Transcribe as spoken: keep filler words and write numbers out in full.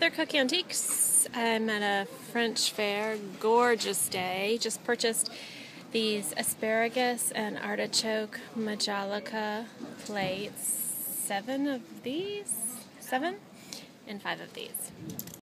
Mother Cook Antiques. I'm at a French fair. Gorgeous day. Just purchased these asparagus and artichoke Majolica plates. Seven of these? Seven? And five of these.